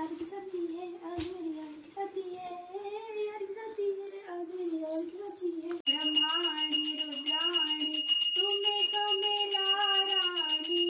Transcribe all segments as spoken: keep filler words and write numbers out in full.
यार की शादी है, आज मेरी यार की शादी है, यार की शादी है, आज मेरी यार की शादी है। ब्रह्माणी रुद्राणी तुम्हें तो मेला रानी।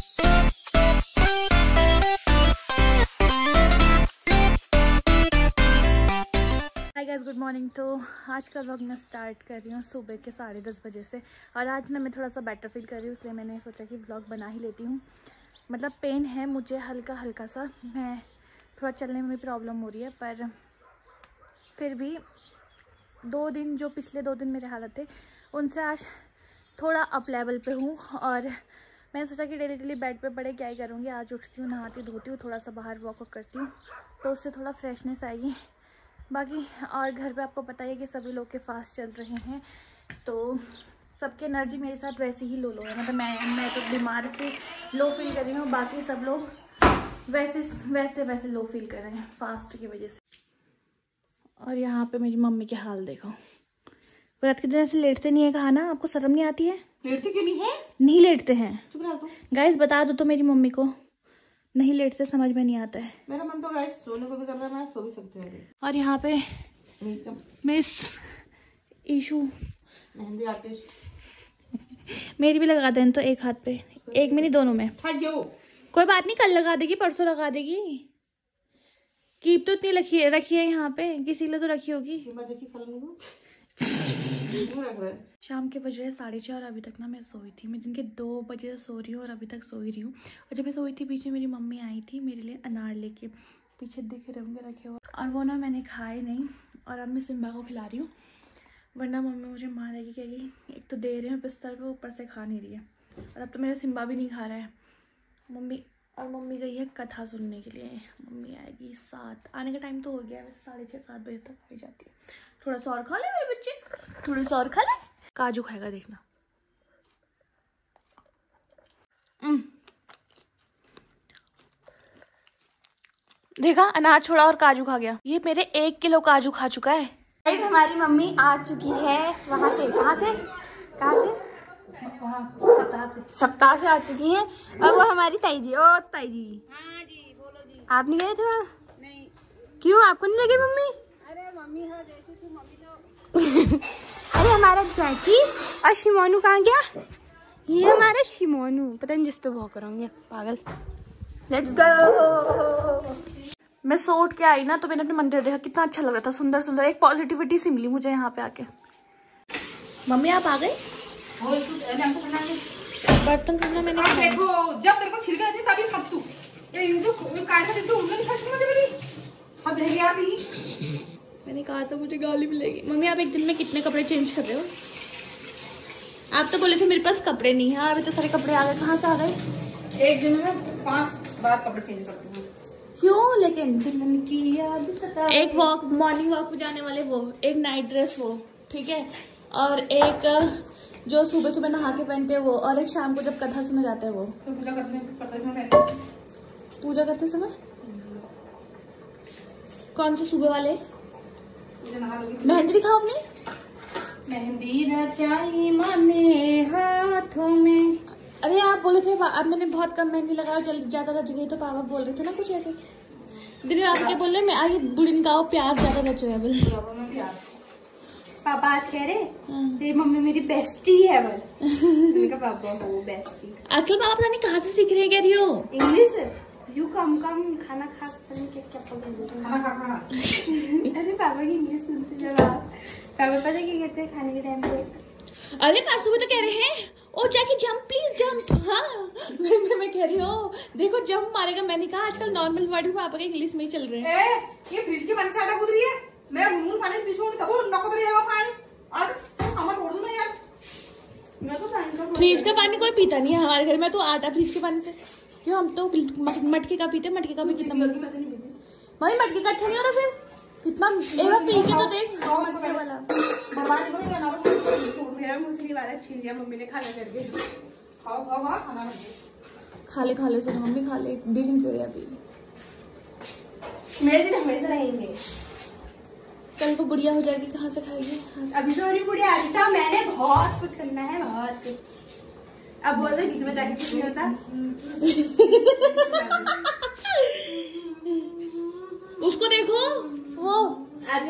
Hi guys, good morning. तो आज का व्लॉग मैं स्टार्ट कर रही हूँ सुबह के साढ़े दस बजे से। और आज ना मैं थोड़ा सा बेटर फील कर रही हूँ, इसलिए मैंने सोचा कि व्लॉग बना ही लेती हूँ। मतलब पेन है मुझे हल्का हल्का सा, मैं थोड़ा चलने में भी प्रॉब्लम हो रही है, पर फिर भी दो दिन जो पिछले दो दिन मेरे हालत थे उनसे आज थोड़ा अप लेवल पे हूँ। और मैंने सोचा कि डेली डेली बेड पे पड़े क्या ही करूँगी। आज उठती हूँ, नहाती धोती हूँ, थोड़ा सा बाहर वॉक करती हूँ, तो उससे थोड़ा फ्रेशनेस आएगी। बाकी और घर पे आपको पता ही है कि सभी लोग के फास्ट चल रहे हैं, तो सबकी एनर्जी मेरे साथ वैसे ही लो लो है। मतलब मैं मैं तो बीमार से लो फील कर रही हूँ, बाकी सब लोग वैसे वैसे वैसे लो फील कर रहे हैं फास्ट की वजह से। और यहाँ पे मेरी मम्मी के हाल देखो, व्रत के दिन ऐसे लेटते नहीं है। कहा ना, आपको शर्म नहीं आती है? लेटते क्यों नहीं है? नहीं लेटते हैं। चुप रहो तो। गाइस बता दो तो मेरी मम्मी को, नहीं लेटते, समझ में नहीं आता है। मेरा मन तो गाइस सोने को भी कर रहा है, मैं सो भी सकती हूँ। और यहाँ पे मिस ईशू मेहंदी आर्टिस्ट मेरी भी लगा दें तो एक हाथ पे, एक में नहीं दोनों में। कोई बात नहीं, कल लगा देगी, परसों लगा देगी। कीप तो इतनी रखी है रखी है यहाँ पे, किसी लिए तो रखी होगी। शाम के बज रहे साढ़े चार, अभी तक ना मैं सोई थी। मैं दिन के दो बजे से सो रही हूँ और अभी तक सो ही रही हूँ। और जब मैं सोई थी बीच में मेरी मम्मी आई थी मेरे लिए अनार लेके, पीछे दिख रहे होंगे रखे हुए, और वो ना मैंने खाए नहीं। और अब मैं सिम्बा को खिला रही हूँ, वरना मम्मी मुझे मारेगी, कहेगी एक तो दे रहे हैं बिस्तर पे, ऊपर से खा नहीं रही है। और अब तो मेरा सिम्बा भी नहीं खा रहा है। मम्मी और मम्मी गई है कथा सुनने के लिए। मम्मी आएगी सात, आने का टाइम तो हो गया, वैसे साढ़े छः सात बजे तक हो जाती है। थोड़ा सा और खा ले मेरे बच्चे, थोड़ा सा और खा ले। काजू खाएगा देखना। देखा, अनार छोड़ा और काजू खा गया। ये मेरे एक किलो काजू खा चुका है। गाइस हमारी मम्मी आ चुकी है वहां से, कहाँ से कहाँ से सप्ताह से सप्ताह से आ चुकी हैं। और वो हमारी ताई जी, ओ ताई जी। हाँ जी, बोलो जी। आप नहीं गए थे वहाँ? नहीं। क्यों, आपको नहीं लगे मम्मी? अरे मम्मी है देखी थी मम्मी तो। अरे हमारा जैकी और शिमोनू कहाँ गया? ये हमारा शिमोनू, पता नहीं जिस पे भौंक रहा हूँ, पागल। Let's go. मैं सो उठ के आई ना, तो मैंने अपने मंदिर देखा, कितना अच्छा लग रहा था, सुंदर सुंदर। एक पॉजिटिविटी सी मिली मुझे यहाँ पे आके। मम्मी आप आ गई? बर्तन करना मैंने देखो, जब तेरे को छिलके देती तभी फट तू ये जो काट के देती उंगली फंस मत मेरी हद है यार। मैंने कहा था मुझे गाली मिलेगी। मम्मी आप एक दिन में कितने कपड़े चेंज कर रहे हो? आप तो बोले थे मेरे पास कपड़े नहीं है, अभी तो सारे कपड़े आ गए। कहाँ से आ गए? एक दिन में पांच बार कपड़े चेंज करती हूँ। क्यों? लेकिन दुल्हन की याद सता, एक वॉक मॉर्निंग वॉक पे जाने वाले वो, एक नाइट ड्रेस वो, ठीक है, और एक जो सुबह सुबह नहा के पहनते हैं वो, और एक शाम को जब कथा सुना जाता है वो। तो पूजा करते समय पूजा करते समय कौन से सुबह वाले? मेहंदी दिखाओ अपनी। मेहंदी रचाई माने हाथों में। अरे आप बोले थे अब मैंने बहुत कम मेहंदी लगाया, जल्दी ज्यादा रच गई, तो पापा बोल रहे थे ना कुछ ऐसे। दीदी आप क्या बोल रहे? मैं आई बुढ़िन का प्यार ज्यादा रच रहा है बोले। पापा आज कह रहे तेरी मम्मी मेरी बेस्टी है बल। मैंने कहा पापा हो बेस्टी। आजकल पापा पता नहीं कहाँ से सीख रहे हैं, कह रही हो इंग्लिश। यू कम कम खाना खा, पता नहीं क्या क्या पकड़ खाना खा खा। अरे पापा की इंग्लिश सुनते जब आप, पापा पता क्या कहते हैं खाने के टाइम पे? अरे कल सुबह तो कह रहे हैं oh Jackie jump please jump. हाँ मैं, मैं, मैं कह रही हूँ देखो जंप मारेगा। मैंने कहा आजकल नॉर्मल वर्ड भी पापा के इंग्लिश में ही चल रहे हैं। ए, ये फ्रिज के पानी से आटा कूद रही है, मैं मुंह पानी पीछे तब नको रही है पानी और हमार छोड़ दूं ना यार। मैं तो पानी का फ्रिज का पानी कोई पीता नहीं है हमारे घर में, तो आटा फ्रिज के पानी से क्यों? हम तो मटके का पीते। मटके का भी कितना भाई, मटके का अच्छा नहीं हो रहा फिर कितना। एक बार पी के तो देख मटके वाला। मेरा मुसली वाला छीन लिया मम्मी ने खाना करके। खाओ खाओ खाना खा ले खा ले से मम्मी खा ले, दिन ही तेरे अभी। मेरे दिन हमेशा रहेंगे, कल को बुढ़िया हो जाएगी, कहाँ से खाएगी? अभी तो मेरी बुढ़िया आज था, मैंने बहुत कुछ करना है, बहुत कुछ। अब बोल रहे बीच में जाके कुछ नहीं होता।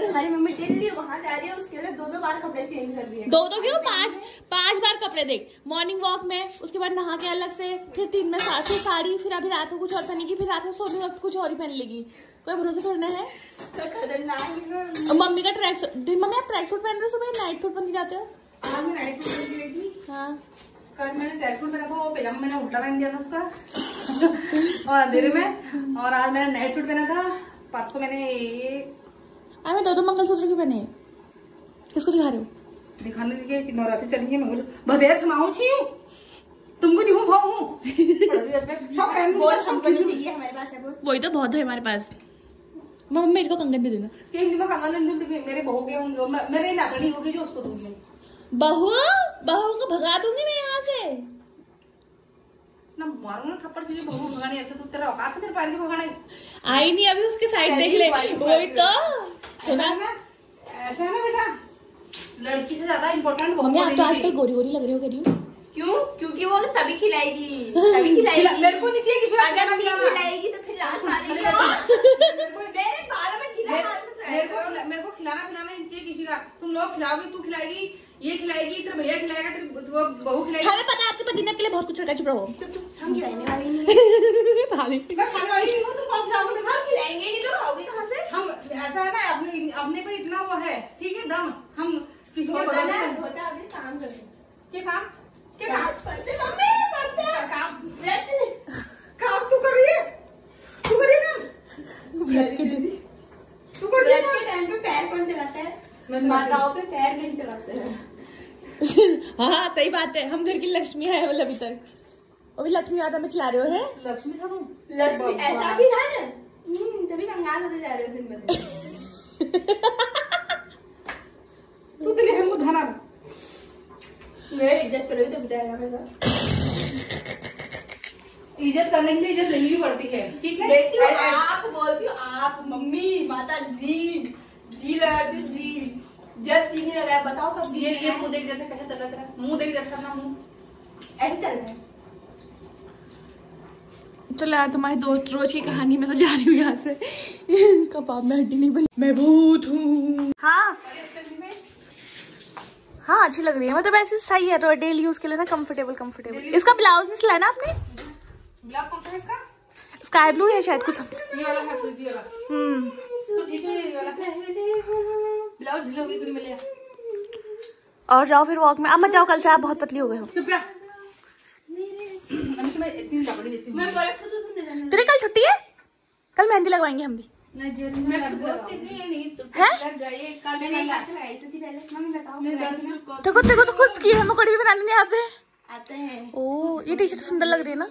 हमारी मम्मी दिल्ली वहाँ जा रही है, उसके लिए दो दो बार कपड़े चेंज कर दिए। दो दो क्यों, पांच पांच बार कपड़े। देख मॉर्निंग वॉक में, उसके बाद नहा के अलग से, फिर तीन में सा, फिर साड़ी, फिर अभी रात को कुछ और पहनेगी, फिर रात को सोने वक्त कुछ और ही पहन लेगी। कोई भरोसा थोड़ा है। खतरनाक। मम्मी का ट्रैक सूट, मम्मी आप ट्रैक सूट पहन रहे हो, सुबह नाइट सूट पहन के जाते हो? आज मैं नाइट सूट पहन के गई थी। हाँ कल मैंने ट्रैक सूट पहना था, वो पजामा मैंने उल्टा पहन दिया था उसका और अंधेरे में। और आज मैंने नाइट सूट पहना था। परसों मैंने ये मैं दो दो मंगलसूत्र क्यों पहने? किसको दिखा रहे हो? दिखाने के लिए कि नवरात्रि चल रही है, मैं भदेर समाऊं छी हूँ, तुमको नहीं हूँ भाव हूँ। सब पहन बहुत शंकर चाहिए हमारे पास है। वही तो बहुत है हमारे पास। मम्मी मेरे को कंगन दे देना। तीन दिन में कंगन मेरे बहू के होंगे, मेरे नातनी होगी जो उसको दूंगी। बहू बहू को भगा दूंगी मैं यहाँ से ना, मारूंगा थप्पड़ तुझे बहू भगाने। ऐसे तो तेरा औकात है तेरे पैर के भगाने। आई नहीं अभी, उसके साइड देख ले। वही तो सुना ना, ऐसा है ना बेटा, लड़की से ज्यादा इम्पोर्टेंट बहू। मम्मी आप तो आजकल गोरी गोरी लग रही हो। कह रही हूँ क्यों? क्योंकि वो तभी खिलाएगी, तभी खिलाएगी। मेरे को नीचे किसी अगर नहीं खिलाएगी तो फिर लाश मारेगी। मेरे बालों में गिरा हाथ में। मेरे को मेरे को खिलाना खिलाना नीचे किसी का। तुम लोग खिलाओगे, तू खिलाएगी, ये खिलाएगी, तेरे भैया खिलाएगा, तेरी बहू खिलाएगी। हमें पता है आपके पति ने आपके लिए बहुत कुछ रखा। चुप रहो। हम खिलाने वाले नहीं है। मैं खाने वाली नहीं हूँ, तुम कौन खिलाओगे? हम खिलाएंगे नहीं तो खाओगी कहाँ से? हम ऐसा है ना, अपने अपने पे इतना वो है, ठीक है दम, हम किसी को होता भरोसे है, नहीं। होता है, अभी काम करते हैं। क्या काम? क्या काम? पढ़ते मम्मी, पढ़ते काम व्रत। काम तू कर रही है, तू कर रही है ना, तू कर रही है व्रत के टाइम पे पैर कौन चलाता है? माताओं पे पैर नहीं चलाते हैं। हाँ सही बात है। हम घर की लक्ष्मी है वाला अभी तक, अभी लक्ष्मी माता में चला रहे हो है। लक्ष्मी था तुम? लक्ष्मी ऐसा भी था ना, तभी कंगाल होते जा रहे हो दिन ब दिन। तू दिल्ली है मुँह धना। मेरी इज्जत करोगी तो बिठाएगा मेरे साथ। इज्जत करने के लिए इज्जत लेनी भी पड़ती है, ठीक है? लेती हूँ, आप बोलती हो, आप मम्मी माता जी जी लगाती हूँ जी। जब जी नहीं लगाया बताओ कब जी? ये ये मुँह देख जैसे कैसे चल रहा है, मुँह देख जैसे अपना मुँह ऐसे चल रहा है। चलो यार, तुम्हारी दोस्त रोज की कहानी में तो जा रही हूँ यहाँ से। कबाब में हड्डी नहीं बनी, मैं भूत हूँ। हाँ हाँ अच्छी लग रही है, मतलब ऐसे सही है तो डेली यूज के लिए ना, कंफर्टेबल कंफर्टेबल। इसका ब्लाउज नहीं सिलाया ना आपने? ब्लाउज कौन सा है इसका? स्काई ब्लू है शायद कुछ। ये वाला है, फ्रिजी वाला। हम्म तो ठीक है, ये वाला ब्लाउज ढीला होगी तो मिलेगा। और जाओ फिर वॉक में। अब मत जाओ, कल से आप बहुत पतली हो गए हो। चुप रह। अभी तो मैं इतनी लकड़ी जैसी हूँ। तेरी कल छुट्टी है? कल मेहंदी लगवाएंगे हम भी। देखो देखो तो खुद की है, मुकड़ी भी बनाने नहीं आते आते हैं। ओ ये टी शर्ट सुंदर लग रही है ना।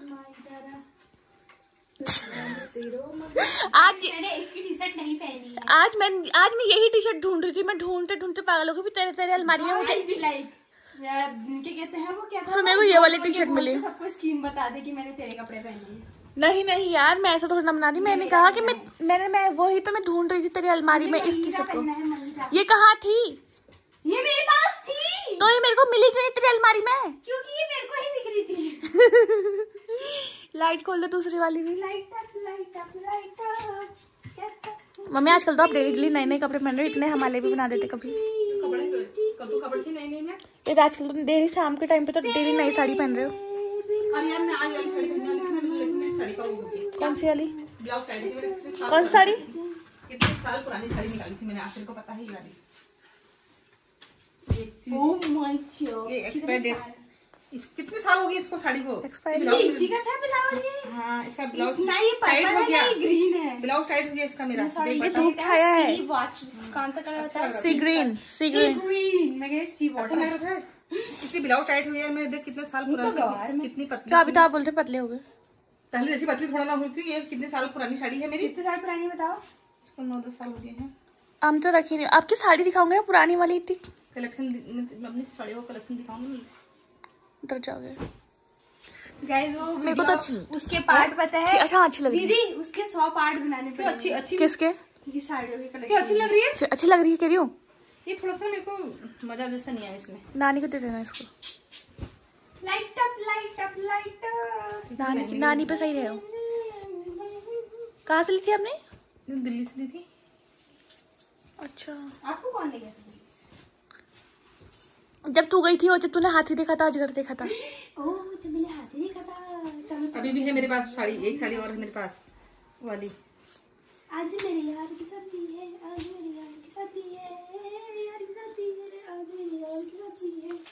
आज मैंने इसकी टी शर्ट नहीं पहनी है। आज मैं आज मैं यही टी शर्ट ढूंढ रही थी। मैं ढूंढते ढूंढते पागल हो गई। तेरे तेरे अलमारी में मुझे क्या कहते हैं वो, क्या था? फिर मेरे को ये वाली टी शर्ट मिली। सबको स्कीम बता दे कि मैंने तेरे कपड़े पहने हैं। नहीं नहीं यार, मैं ऐसा थोड़ा ना बना रही। मैंने कहा कि मैं मैंने मैं वही तो मैं ढूंढ रही थी तेरी अलमारी में इस टी शर्ट को। ये कहाँ थी? ये मेरे पास थी। तो ये मेरे को मिली क्यों नहीं तेरी अलमारी में? क्योंकि ये मेरे को ही दिख रही थी। लाइट खोल दे दूसरी वाली भी। Light up, light up, light up. Mummy आजकल तो आप डेली नए नए कपड़े पहन रहे हो, इतने हमारे भी बना देते कभी। कपड़े कद्दू कपड़े से नहीं नहीं मैं ये आजकल तो डेली शाम के टाइम पे तो डेली नई साड़ी पहन रहे हो। अरे यार मैं आज वाली साड़ी पहनने वाली थी ना, लेकिन मेरी साड़ी का वो हो गया। कौन सी वाली? ब्लाउज टाइट है मेरे। कितने साल कौन सी साड़ी? कितने साल पुरानी साड़ी निकाली थी मैंने, आखिर को पता है ये वाली। ओह माय गॉड, ये एक्सपायर डेट इस कितने साल हो गए इसको साड़ी को? एक्सपायर ये इसी का था ब्लाउज ये? हाँ इसका ब्लाउज ना ये टाइट पर्पल हो है गया, ना ये ग्रीन है। ब्लाउज टाइट हो गया इसका मेरा। सॉरी देख ये बता। धूप छाया है। सी वॉच कौन सा कलर होता है? Sea green sea sea green green. मैं कह रही सी अच्छा वाटर। लग रहा है। इसकी ब्लाउज टाइट हुई है, मैं देख कितने साल तो गवार पुरानी, में। कितनी पतली। क्या अभी तो आप बोलते पतले हो गए। पहले जैसी पतली थोड़ा ना हुई थी। ये कितने साल पुरानी साड़ी है मेरी? कितने साल पुरानी बताओ? इसको नौ दस साल हो गए हैं। हम तो रखी नहीं। आपकी साड़ी दिखाऊंगे पुरानी वाली थी। कलेक्शन अपनी साड़ियों का कलेक्शन दिखाऊंगी। डर जाओगे। गाइस वो मेरे को तो अच्छी नहीं। उसके पार्ट पता है? अच्छा अच्छी लग रही है। दीदी उसके सौ पार्ट बनाने क्यों अच्छी पड़ेंगे। अच्छी किसके? ये साड़ियों के क्यों कलेक्शन अच्छी लग रही है? अच्छी अच्छी लग रही है कह रही हूँ। ये थोड़ा सा मेरे को मजा जैसा नहीं आया इसमें। नानी को दे देना इसको। Light up, light up, light up. नानी नानी पे सही रहे हो। कहाँ से ली थी आपने? दिल्ली से ली थी। अच्छा, आपको कौन ले गया? जब तू गई थी और जब तूने हाथी देखा था, अजगर देखा था। ओह, जब मैंने हाथी देखा था तब। अभी भी है मेरे पास साड़ी, एक साड़ी और है मेरे पास वाली। आज मेरे यार की शादी है, आज मेरे यार की शादी है, यार की शादी है, आज मेरे यार की शादी है।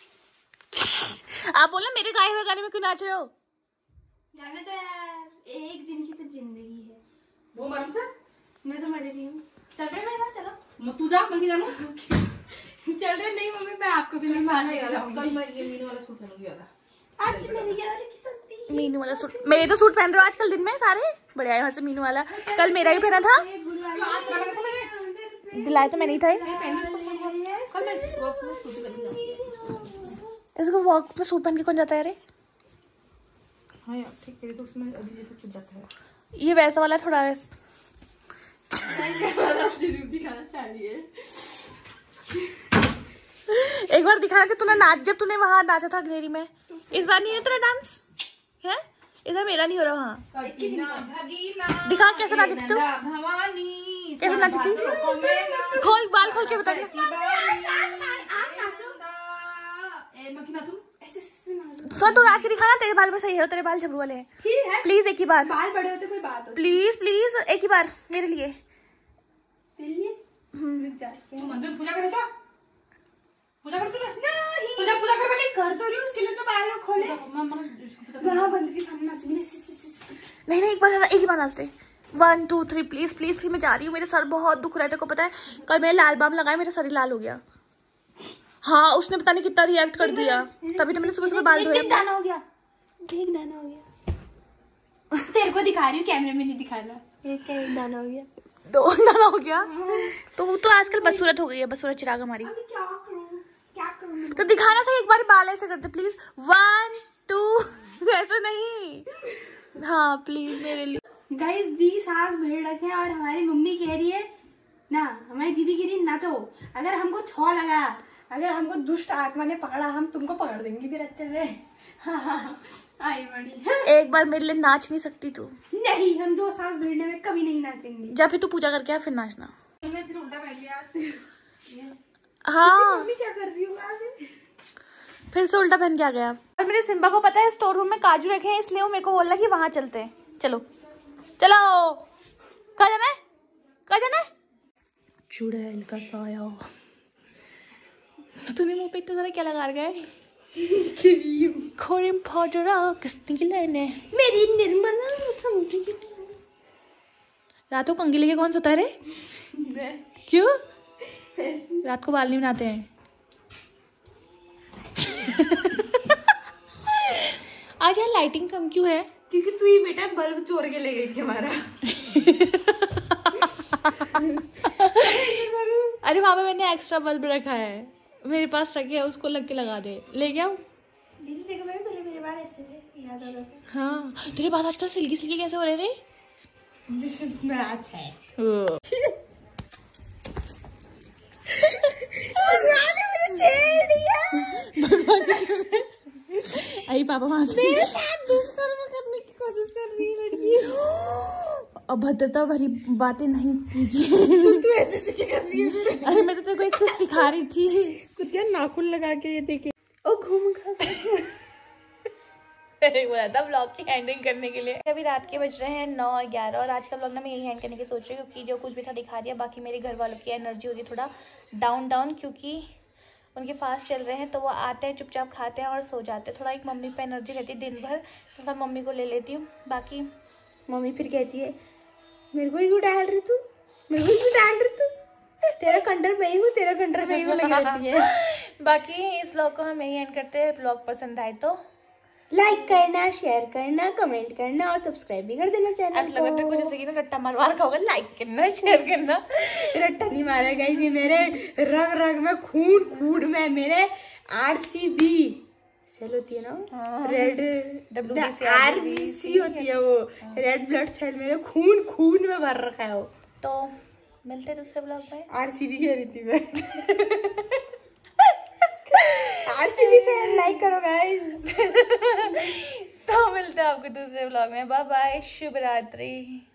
आप बोला मेरे गाए हुए गाने में क्यों नाच रहे हो? जाने तो यार, एक दिन की तो जिंदगी है। वो मरम सर, मैं तो मर रही हूँ। चल रहे मेरे साथ, चलो। तू जा, मैं जाना। चल रहे नहीं मम्मी, मैं आपको भी नहीं मारने जाऊंगी। कल मैं ये मीनू वाला सूट पहनूंगी वाला। आज मेरे यार की शादी है। मीनू वाला सूट, मेरे तो सूट पहन रहे हो आजकल दिन में सारे, बढ़िया है। यहाँ से मीनू वाला कल मेरा ही पहना था, दिलाया तो मैंने ही था। इसको वॉक पे सूट पहन के कौन जाता है? अरे हाँ यार, ठीक है, तो उसमें अभी जैसे चुप जाता है। ये वैसा वाला थोड़ा है। दिखाना चाहिए। एक बार दिखाना था तूने नाच, जब तूने वहाँ नाचा था अंधेरी में। इस बार नहीं है तेरा डांस है? इस बार मेरा नहीं हो रहा वहाँ। दिखा कैसे नाची थी तू, कैसे नाची थी? खोल, बाल खोल के बता। सुन, तू नाच के दिखाना, तेरे बाल में सही है, तेरे बाल झबरू वाले हैं। ठीक है, प्लीज एक ही बार। बाल बड़े होते कोई बात हो। प्लीज प्लीज एक ही बार मेरे लिए। तेरे लिए? मंदिर पूजा करे, जा पूजा कर। तूने नहीं, पूजा पूजा कर वाली कर तो रही हूँ, उसके लिए तो बाहर में खोले। वहाँ मंदिर के सामने नाचूंगी। नहीं नहीं, एक बार एक ही बार नाच दे। One two three, please please. फिर मैं जा रही हूँ, मेरे सर बहुत दुख रहा है, तेरे को पता है। कल मैंने लाल बाम लगाया, मेरा सर ही लाल हो गया। हाँ, उसने पता नहीं कितना रिएक्ट कर दिया, तभी तो मैंने सुबह सुबह बाल धोए। दाना हो गया, एक दाना हो गया। तेरे को दिखा रही हूँ, कैमरे में नहीं दिखाना। एक एक दाना हो गया, दो दाना हो गया। तो तो आजकल बदसूरत हो गई है, बदसूरत चिराग हमारी। अभी क्या करूँ, क्या करूँ? तो दिखाना सही, एक बार बाल ऐसे करते प्लीज। वन टू, ऐसे नहीं। हाँ प्लीज मेरे लिए। गाइस, बीस सास भेड़ रखे हैं और हमारी मम्मी कह रही है ना, हमारी दीदी कह रही है नाचो। अगर हमको छो लगा, अगर हमको दुष्ट आत्मा ने पकड़ा, हम तुमको पकड़ देंगे फिर अच्छे से। हाँ हाँ, आई बड़ी। एक बार मेरे लिए नाच नहीं सकती तू? नहीं, हम दो सांस भेड़ने में कभी नहीं नाचेंगे। जा फिर तू पूजा करके आ, फिर नाचना। तुमने फिर उल्टा पहन लिया। हाँ, मम्मी क्या कर रही हूँ? फिर से उल्टा पहन के आ गया। और मेरे सिम्बा को पता है स्टोर रूम में काजू रखे हैं, इसलिए वो मेरे को बोल रहा कि वहां चलते हैं। चलो चलो, कहाँ जाना है, कहाँ जाना है? चुड़ैल का साया। तूने मुंह पे इतना सारा क्या लगा रखा है? क्रीम पाउडर किसने की लेने? मेरी निर्मला समझी। रातों कंघी लेके कौन सोता है रे? क्यों? रात को बाल नहीं बनाते हैं। आज यार लाइटिंग कम क्यों है? क्योंकि तू ही बेटा बल्ब चोर के ले गई थी हमारा। अरे वहाँ पे मैंने एक्स्ट्रा बल्ब रखा है, मेरे पास रखे है, उसको लग के लगा दे। ले गया दीदी देखो, मैं पहले मेरे बाल ऐसे थे, याद आ रहा। हाँ, तेरे बाल आजकल सिल्की सिल्की कैसे हो रहे रे? दिस इज मैच है। आई पापा वहां से मेरे साथ दुष्कर्म करने की कोशिश कर रही है लड़की। अभद्रता भरी बातें नहीं कीजिए। तू तू ऐसे ऐसे क्या कर रही है? अरे मैं तो तेरे को एक कुछ सिखा रही थी। खुद क्या नाखून लगा के ये देखे। ओ घूम खा बोला था ब्लॉग की एंडिंग करने के लिए। अभी रात के बज रहे हैं नौ ग्यारह और आज का ब्लॉग ना मैं यही एंड करने की सोच रही हूँ, क्योंकि जो कुछ भी था दिखा दिया। बाकी मेरे घर वालों की एनर्जी हो रही है थोड़ा डाउन डाउन, क्योंकि उनके फास्ट चल रहे हैं, तो वो आते हैं चुपचाप खाते हैं और सो जाते हैं। थोड़ा एक मम्मी पे एनर्जी रहती है दिन भर, तो मैं मम्मी को ले लेती हूँ। बाकी मम्मी फिर कहती है मेरे को ही क्यों डाल रही तू, मेरे को क्यों डाल रही तू, तेरा कंट्रोल मैं ही हूँ, तेरा कंट्रोल मैं ही हूँ लगी रहती है। बाकी इस ब्लॉग को हम यही एंड करते हैं। ब्लॉग पसंद आए तो लाइक करना, शेयर करना, कमेंट करना और सब्सक्राइब भी कर देना चैनल ऐसा लगा कुछ जैसे कि ना रट्टा मार मार खाओगे। लाइक करना, शेयर करना। रट्टा नहीं मारा गाइस, ये मेरे रग रग में, खून खून में मेरे आरसीबी सेल होती है ना, रेड आरबीसी होती है, वो रेड ब्लड सेल मेरे खून खून में भर रखा है वो। तो मिलते हैं दूसरे ब्लॉग में। आरसीबी कह रही थी मैं। आरसीबी फैन लाइक करो गाइस। तो मिलते हैं आपको दूसरे ब्लॉग में। बाय बाय, शुभ रात्रि।